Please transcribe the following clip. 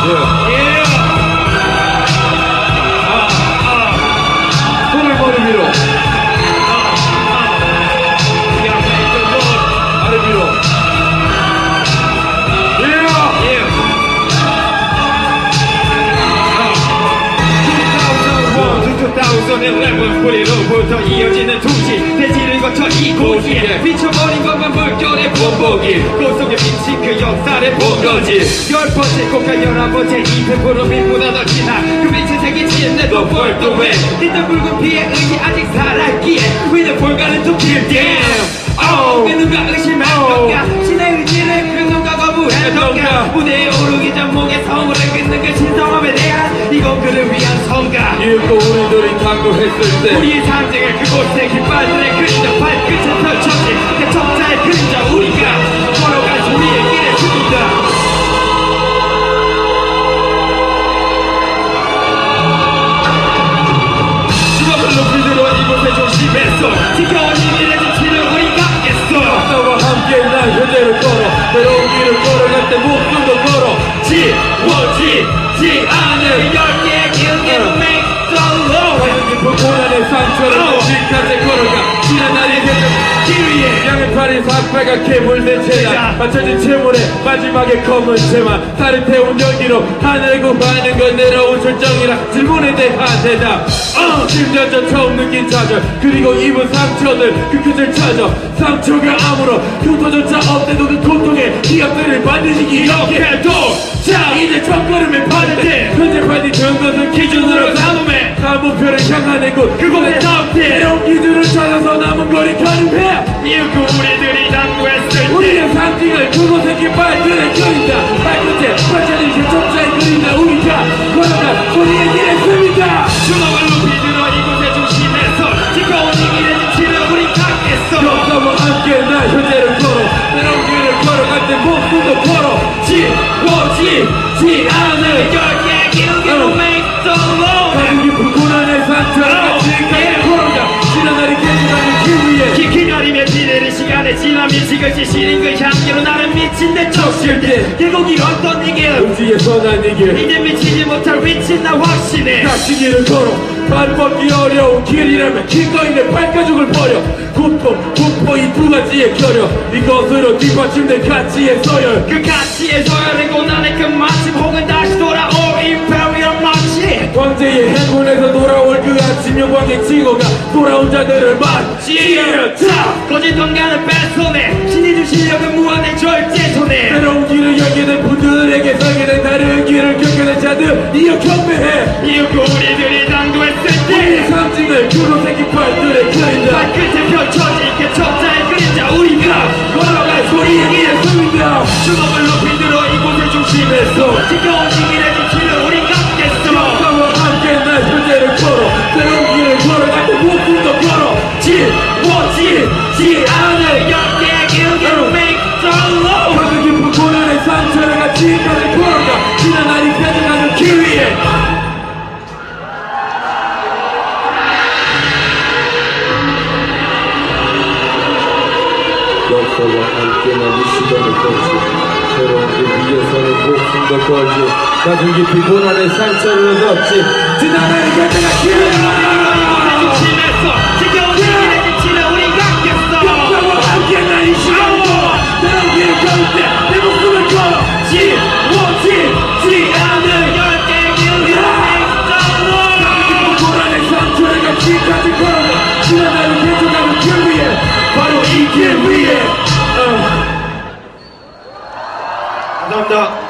손을 머리 위로. 아래 위로. 2011 뿌리로부터 이어지는 투시 대지를 거쳐 이곳이에 비춰버린 것만 물결의 본보기 고속의 빛이 그 역사를 본거지 10번째 곡과 11번째 200% 빛보다 더 진한 그 빛의 색이 진내도 벌도해 깃든 붉은 피의 의지 아직 살아있기에 위는 볼가는 좀 kill them 그 누가 의심할 건가 신의 의지를 그 누가 거부했던가 무대에 오르기 전 목에 성물을 끊는 그 신성함에 대한 이건 그를 위한 성가 이윽고 우리들이 당도했을 때 우리의 상징을 그곳에 깃발들의 그림자 발끝에 펼쳐진 그 적자의 그림자 우리가 걸어갈 우리의 길의 숨이다 주먹을 높이 들어 이곳에 조심했어 지켜온 이 길의 지치를 우리 갖겠어 나와 함께 날 현재를 걸어 새로운 길을 걸어갈 때 목숨도 걸어 지워지지 않을 10개의 기억에도 make the law 고난의 상처를 지금까지 걸어가 지난 날이 되는 길 위에 양의 팔이 삭발갛게 물든 채나 맞춰진 채물에 마지막에 검은 채만 살을 태운 연기로 하늘을 구하는 건 내려온 절정이라 질문에 대한 대답 10년 전 처음 느낀 좌절 그리고 입은 상처들 그 끝을 찾아 상처가 아무런 흉터조차 없대도 그 고통의 기억들을 반드시 기억해도 자 이제 첫걸음을 받을 때 편집할 뒤 것을 기준으로 삼음해 다음 목표를 향하는 곳 그곳에 닿을 때 새로운 기준을 찾아서 남은 거리 가능해 이윽고 우리들이 당도했을 때 우리의 상징을 그곳에 깃발들을 그린다 발끝에 펼쳐진 그 적자의 그린다 우리가 걸어갈 우리의 길의 숨이다 주먹을 높이 들어 이곳에 중심에서 지켜온 이 길의 지치를 우리 갖겠어 역사와 함께 날 현재를 걸어 새로운 길을 걸어갈 때 목숨도 걸어 지워지지 않을 10개의 기억으로 make the law 가슴 깊은 고난의 상처를 지금까지 걸어가 지난 날이 계속하는 길 위에 기다림의 비례를 시간에 지나면 지글지 시린 그 향기로 나는 미친 내 쫓을 때 결국 이뤘던 이 길 음지에 선한 이 길 이제 미치지 못할 위치 나 확신해 다시 길을 걸어 발 뻗기 어려운 길이라면 기꺼이 내 발가죽을 버려 고통 이 두 가지의 결여 이것으로 뒷받침된 가치의 서열 그 가치의 서열의 고난의 그 마침 혹은 다시 돌아올 임페리얼 마치 황제의 행군에서 돌아올 그 아침 영광의 징후가 돌아온 자들을 맞이하자 거짓 통과는 뺏어내 신이 준 실력은 무한의 절제손에 새로운 길을 열게 된 분들에게 설계된 다른 길을 겪게 된 자들이여 경배해 이윽고 우리들이 당도했을 우리의 때 상징을 그곳의 깃발들에 그린다 발끝에 펼쳐진 그 적자의 그림자 우리가 걸어갈 소리의 길의 숨이다 주먹을 높이 들어 이곳을 중심에서 지켜온 시기의 지치를 우리 갖겠어 역사와 함께 날 현재를 걸어 새로운 길을 걸어갈 때 목숨도 걸어 지워지지 않을 10개의 기억으로 make the law 가슴 깊은 고난의 상처를 지금까지 걸어가 지난 날이 가져가는 길 위에 역사와 함께 난 이 시간을 걸지 새로운 길 위에서는 목숨도 걸지 가슴 깊이 고난의 상처를 얻었지 지난 날이 가져가 길 위에 중심에서 지켜온 시기의 지치를 우리 갖겠어 역사와 함께 난 이 시간을 걸어 새로운 길을 걸을 때 내 목숨을 걸어 지워지지 않을 10개의 기억으로 make the law 고난의 상처를 지금까지 걸어가 지난 날을 계속하는 길 위에 바로 이 길 위에 감사합니다.